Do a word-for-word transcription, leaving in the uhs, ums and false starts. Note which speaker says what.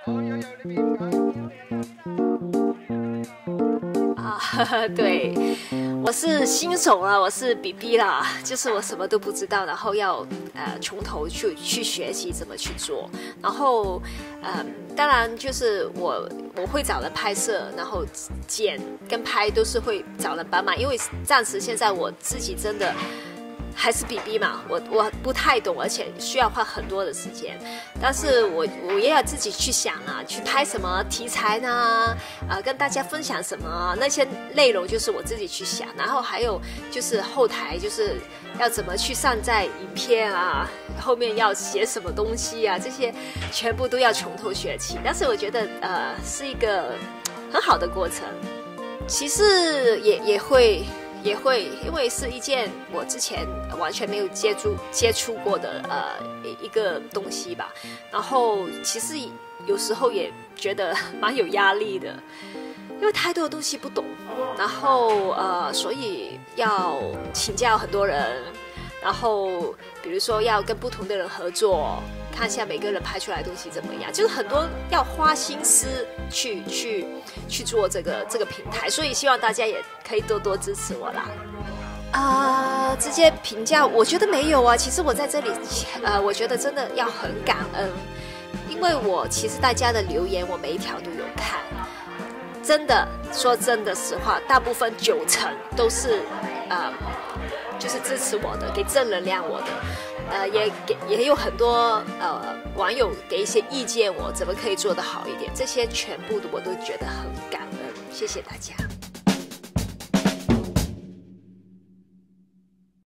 Speaker 1: 啊，呵呵，对，我是新手啦，我是 B B 啦，就是我什么都不知道，然后要呃从头去去学习怎么去做，然后呃当然就是我我会找人拍摄，然后剪跟拍都是会找人帮忙，因为暂时现在我自己真的。还是 B B 嘛，我我不太懂，而且需要花很多的时间。但是我我也要自己去想啊，去拍什么题材呢？啊、呃，跟大家分享什么那些内容，就是我自己去想。然后还有就是后台，就是要怎么去上载影片啊，后面要写什么东西啊，这些全部都要从头学起。但是我觉得呃是一个很好的过程。其实也也会。也会，因为是一件我之前完全没有接触接触过的呃一个东西吧，然后其实有时候也觉得蛮有压力的，因为太多的东西不懂，然后呃所以要请教很多人，然后比如说要跟不同的人合作，看一下每个人拍出来的东西怎么样，就是很多要花心思去去去做这个这个平台，所以希望大家也可以多多支持我啦。啊、呃，直接评价，我觉得没有啊。其实我在这里，呃，我觉得真的要很感恩，因为我其实大家的留言，我每一条都有看。真的说真的实话，大部分九成都是，呃，就是支持我的，给正能量我的。呃，也给也有很多呃网友给一些意见，我怎么可以做得好一点，这些全部我都觉得很感恩，谢谢大家。